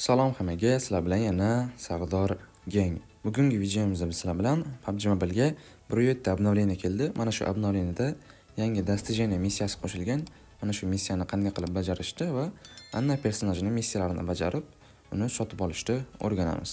Salom hammaga, sizlar bilan yana Sardor Gang. Bugungi videomizda biz sizlar bilan PUBG Mobile'ga 1.7 обновление keldi. Mana shu обновлениеda yangi достижение missiyasi qo'shilgan. Mana shu missiyani qanday qilib bajarishni va Anna personajining missiyalarini bajarib, uni sotib olishni o'rganamiz.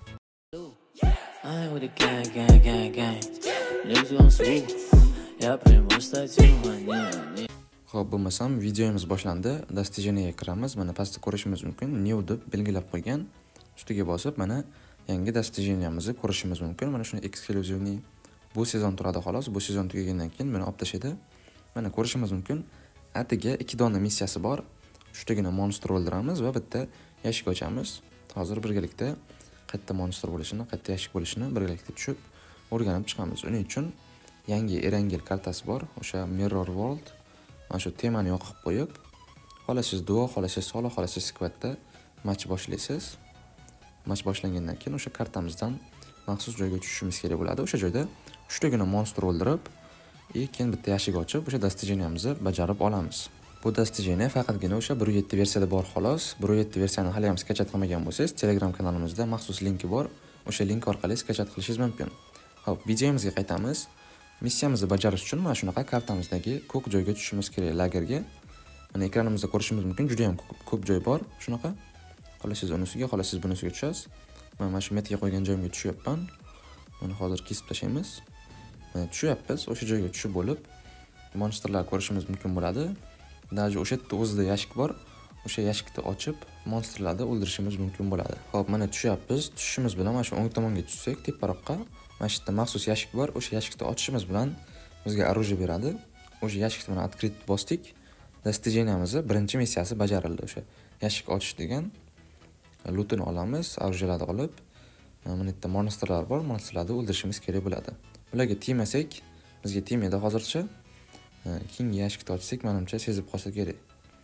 Xo'p, bo'lmasam videomiz boshlandi. Достижениеga kiramiz. Mana pastda ko'rishimiz mumkin. New deb belgilab qo'ygan. Ustiga bosib, mana yangi достижениemizni ko'rishimiz mumkin. Mana shuni ekskluzivniy bu sezon turadi xolos. Bu sezon tugagandan keyin buni olib tashlaydi. Mana ko'rishimiz mumkin. Atiga 2 dona missiyasi bor. 3 tagina monster o'ldiramiz va bitta yashik ochamiz. Hozir birgalikda qayerda monster bo'lishini, qayerda yashik bo'lishini birgalikda tushib o'rganib chiqamiz. Uning uchun yangi Erangel kartasi bor. O'sha Mirror World. Mana shu temani yoqib qo'yib, xohlasangiz duo, xohlasangiz solo, xohlasangiz skvatda match boshlaysiz. Match boshlangandan keyin o'sha kartamizdan maxsus joyga tushishimiz kerak bo'ladi. O'sha joyda 3 tagina monster o'ldirib, keyin bitta yashik ochib, o'sha достижениemizni bajarib olamiz. Bu достижение faqatgina o'sha 1.7 versiyada bor xolos. 1.7 versiyani hali ham skachat qilmagan bo'lsangiz, Telegram kanalimizda maxsus linki bor. O'sha link orqali skachat qilishingiz mumkin. Xo'p, videomizga qaytamiz. Missiyamizni bajarish uchun mana shunaqa kartamizdagi ko'k joyga tushishimiz kerak, lagerga. Mana ekranimizda ko'rishimiz mumkin, juda ham ko'p joy bor, shunaqa. Xohlasangiz unisiga, xohlasangiz bunisiga tushasiz. Mana shu metga qo'ygan joyimga tushyapman. Mana hozir kesib tashlaymiz. Mana tushyapmiz, o'sha joyga tushib bo'lib, monsterlar ko'rishimiz mumkin bo'ladi. Даже o'sha yerda o'zida yashik bor. O'sha yashikni ochib, monsterlarni o'ldirishimiz mumkin bo'ladi. Xo'p, mana tushyapmiz. Tushishimiz bilan mana shu o'ng tomonga tushsak, teparoqqa mana shu yerda maxsus yashik bor. O'sha yashikni ochishimiz bilan bizga оружие beradi. O'sha yashikni mana открыть bosdik. Достижениemizni birinchi missiyasi bajarildi. O'sha yashik ochish degan. Lootini olamiz, оружиеlarni olib, mana yerda monsterlar bor. Monsterlarni o'ldirishimiz kerak bo'ladi. Ularga tegmasak, bizga tegmaydi hozircha. Keyingi yashikni ochsak, menimcha sezib qolsa kerak.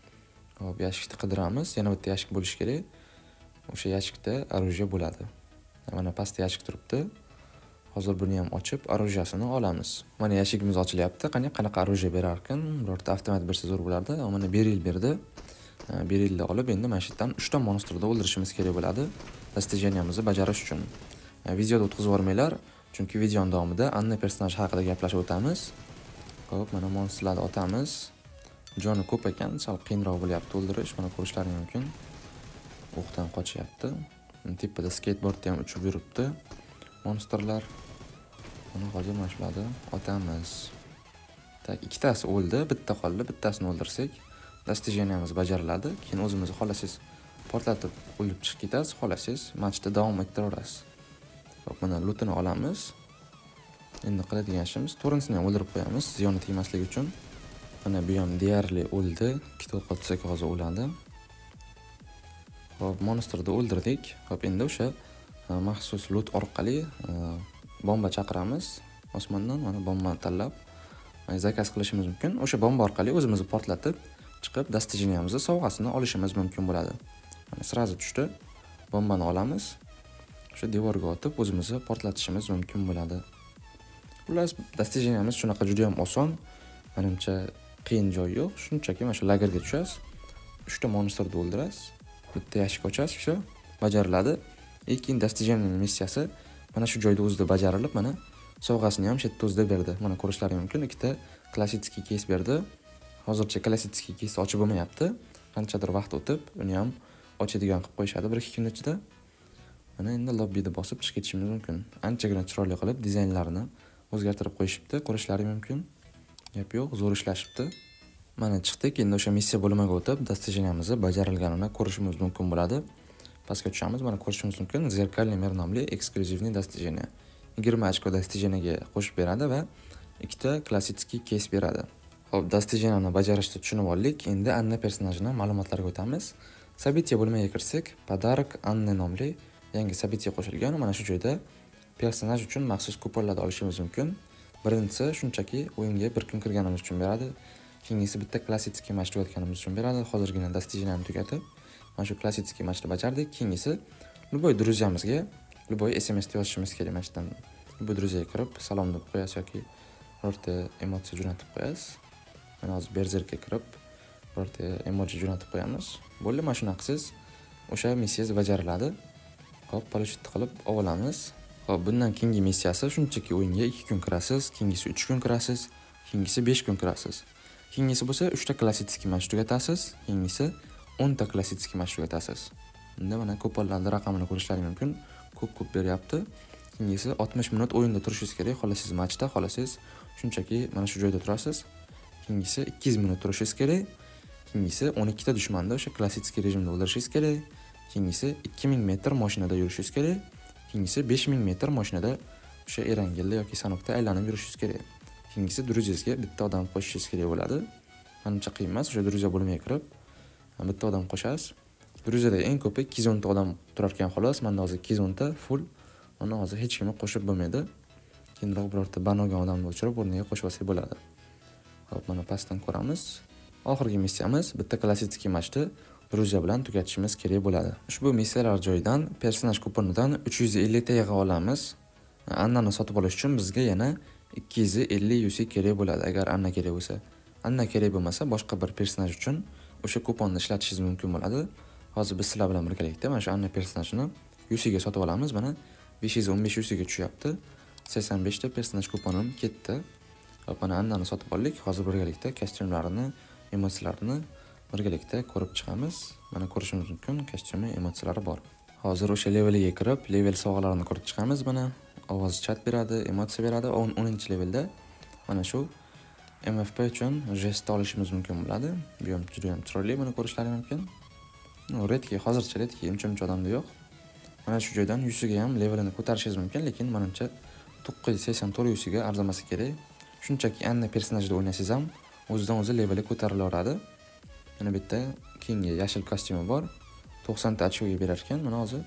Hop, yashikni qidiramiz. Yana bitta yashik bo'lishi kerak. O'sha yashikda оружие bo'ladi. Mana pastda yashik turibdi. Hozir buni ham ochib, оружиесini olamiz. Mana yashigimiz ochilyapti. Qanaqa оружие berar ekan? Birorta avtomat bersa zo'r bo'lardi. Mana beril berdi. Berilni olib, endi mana shu yerdan 3 ta monsterni o'ldirishimiz kerak bo'ladi. Достижениemizni bajarish uchun. Videoda o'tkazib yormanglar, chunki videoning davomida Anna personaji haqida gaplashib o'tamiz. Xo'p, mana monsterlarni otamiz. Joni ko'p ekan, sal qiyinroq bo'lyapti o'ldirish. Mana ko'rishlaringiz mumkin. O'qdan qochyapti. Tepada skateboardda ham uchib yuribdi. Monsterlar. Mana hozir mana shularni otamiz. Tak, ikkitasi o'ldi, bitta qoldi. Bittasini o'ldirsak, достижениemiz bajariladi. Keyin o'zimizni xohlasangiz portlatib o'lib chiqib ketasiz, xohlasangiz matchda davom ettiraverasiz. Xo'p, mana lootini olamiz. Endi qiladigan ishimiz torrensini ham o'ldirib qo'yamiz, ziyoni tegmasligi uchun. Mana bu ham deyarli o'ldi. Ikkita o'q otsak hozir o'ladi. Xo'p, monsterni o'ldirdik. Xo'p, endi o'sha maxsus loot orqali bomba chaqiramiz. Osmondan mana bombani tanlab zakaz qilishimiz mumkin. O'sha bomba orqali o'zimizni portlatib chiqib достижениemizni sovg'asini olishimiz mumkin bo'ladi. Mana srazi tushdi. Bombani olamiz. O'sha devorga otib o'zimizni portlatishimiz mumkin bo'ladi. Xullas, достижениemiz shunaqa juda ham oson. Menimcha qiyin joyi yo'q. Shunchaki mana shu lagerga tushasiz. 3 ta monsterni o'ldirasiz. Bitta yashik ochasiz, shu bajariladi. Keyin достижение missiyasi mana shu joyda o'zida bajarilib, mana sovg'asini ham shu yerda o'zida berdi. Mana ko'rishlaringiz mumkin, ikkita klassik keys berdi. Hozircha klassik keys ochib bo'lmayapti. Qanchadir vaqt o'tib, uni ham ochadigan qilib qo'yishadi 1-2 kun ichida. Mana endi lobbida bosib chiqib ketishimiz mumkin. Anchagina chiroyli qilib dizaynlarini o'zgartirib qo'yishibdi, ko'rishlaringiz mumkin. Gap yo'q, zo'r ishlashibdi. Mana chiqdik, endi o'sha missiya bo'limiga o'tib, достижениemizni bajarilganini ko'rishimiz mumkin bo'ladi. Pastga tushamiz, mana ko'rishimiz mumkin. Zerkalniy mer nomli ekskluzivniy достижение. 20 ochko достижениеga qo'shib beradi va 2 ta klassik keys beradi. Xo'p, достижениeni bajarishni tushunib oldik. Endi Anna personajining ma'lumotlariga o'tamiz. Событие bo'limiga kirsak, подарок Anna nomli yangi событие qo'shilgan. Mana shu joyda personaj uchun maxsus kuponlarni olishimiz mumkin. Birinchisi shunchaki o'yinga bir kun kirganimiz uchun beradi. Keyingisi bitta klassik match tugatganimiz uchun beradi. Hozirgina достижениeni tugatib, mana shu klassik matchni bajardik. Keyingisi любой друзьямizga, любой SMS yozishimiz kerak matchdan. Любой друзьяga kirib salom deb qo'yasiz yoki birorta emotsiya jo'natib qo'yasiz. Mana hozir Berzerkga kirib birorta emoji jo'natib qo'yamiz. Bo'ldi, mana shunaqa siz o'sha missiyangiz bajariladi. Hop, parashyutni qilib olamiz. Hop, bundan keyingi missiyasi shunchaki o'yinga 2 kun kirasiz, keyingisi 3 kun kirasiz, keyingisi 5 kun kirasiz. Keyingisi bo'lsa 3 ta klassik match tugatasiz, keyingisi 10 ta klassik match tugatasiz. Bunda mana kuponlarning raqamini ko'rishlaringiz mumkin. Ko'p beryapti. Keyingisi 60 minut o'yinda turishingiz kerak. Xolasiz matchda, xolasiz shunchaki mana shu joyda turasiz. Keyingisi 200 minut turishingiz kerak. Keyingisi 12 ta dushmanni o'sha klassik rejimda o'ldirishingiz kerak. Keyingisi 2000 metr mashinada yurishingiz kerak. Keyingisi 5000 metr mashinada o'sha Erangilda yoki Sanokda aylanib yurishingiz kerak. Keyingisi druziyangizga bitta odam qo'shishingiz kerak bo'ladi. Menimcha qiyin emas, o'sha druziya bo'limiga kirib bitta odam qo'shasiz. Druziyada eng ko'pi 210 ta odam turar ekan xolos. Menda hozir 210 ta full. Mana hozir hech kimni qo'shib bo'lmaydi. Keyinroq birorta banogan odamni o'chirib o'rniga qo'shib olsak bo'ladi. Hop, mana pastdan ko'ramiz. Oxirgi missiyamiz bitta klassik matchda Druziya bilan tugatishimiz kerak bo'ladi. Ushbu missiyalar joyidan personaj kuponidan 350 ta yig'a olamiz. Annani sotib olish uchun bizga yana 250 UC kerak bo'ladi agar Anna kerak bo'lsa. Anna kerak bo'lmasa boshqa bir personaj uchun o'sha kuponni ishlatishingiz mumkin bo'ladi. Hozir biz sizlar bilan birgalikda mana shu Anna personajini UC ga sotib olamiz. Mana 515 UC ga tushyapti. 85 ta personaj kuponim ketdi. Hop, mana Annani sotib oldik. Hozir birgalikda kostyumlarini, emotsiyalarini birgalikda ko'rib chiqamiz. Mana ko'rishimiz mumkin, kostyumi, emotsiyalari bor. Hozir o'sha leveliga kirib, level sovg'alarini ko'rib chiqamiz. Mana ovoz chat beradi, emotsiya beradi. 10-levelda mana shu MFP uchun jest olishimiz mumkin bo'ladi. Bu ham juda ham chiroyli, buni ko'rishlaringiz mumkin. Redki, hozircha redki, uncha odamda yo'q. Mana shu joydan 100 ga ham levelini ko'tarishingiz mumkin, lekin menimcha 984 100 ga arzamasi kerak. Shunchaki Anna personajida o'ynasangiz ham o'zidan o'zi leveli ko'tarilaveradi. Mana bitta keyingi yashil kostyumi bor. 90 ta ochkoga berar ekan. Mana hozir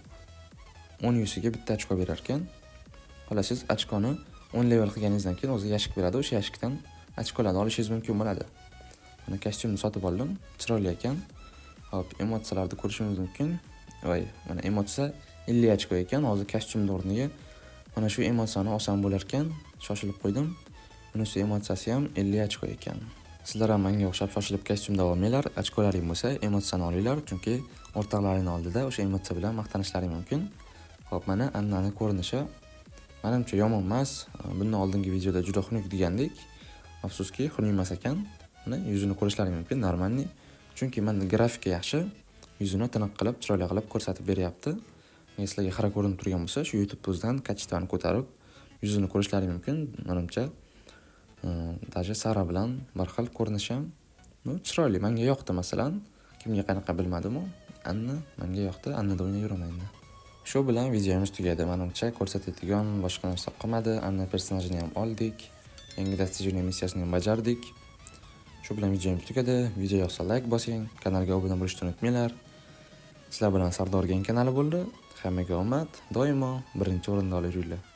10 yusiga bitta ochko berar ekan. Xolos siz ochkoni 10 level qilganingizdan keyin o'zi yashik beradi. O'sha yashikdan ochkolarni olishingiz mumkin bo'ladi. Mana kostyumni sotib oldim. Chiroyli ekan. Hop, emotsiyalarni ko'rishingiz mumkin. Voy, mana emotsiya 50 ochko ekan. Hozir kostyumning o'rniga mana shu emotsiyani olsam bo'lar ekan. Shoshilib qo'ydim. Bunisi emotsiyasi ham 50 ochko ekan. Sizlar ham menga o'xshab shoshilib kostyumda olmanglar. Ochkolaring bo'lsa, emotsiyani olinglar, chunki o'rtoqlaring oldida o'sha emotsiya bilan maqtanishlaring mumkin. Xo'p, mana Annani ko'rinishi menimcha yomon emas. Bundan oldingi videoda juda xunuk degandik. Afsuski, xunuk emas ekan. Mana yuzini ko'rishlaring mumkin, normalniy. Chunki menda grafika yaxshi. Yuzini tiniq qilib, chiroyli qilib ko'rsatib beryapti. Agar sizlarga xira ko'rinib turgan bo'lsa, shu YouTube o'zidan kachitani ko'tarib, yuzini ko'rishlaring mumkin. Menimcha даже Sara bilan bir xil ko'rinishi ham chiroyli, menga yoqdi masalan. Kimga qanaqa bilmadim-u. Anna menga yoqdi, Annada o'ynayveraman. Shu bilan videomiz tugadi. Menimcha ko'rsatadigan boshqa narsa qolmadi. Anna personajini ham oldik. Yangi dastajeniya missiyasini ham bajardik. Shu bilan videomiz tugadi. Video yoqsa like bosing, kanalga obuna bo'lishni unutmanglar. Sizlar bilan Sardorgan kanali bo'ldi. Hammaga omad, doimo birinchi o'rinda olinglar.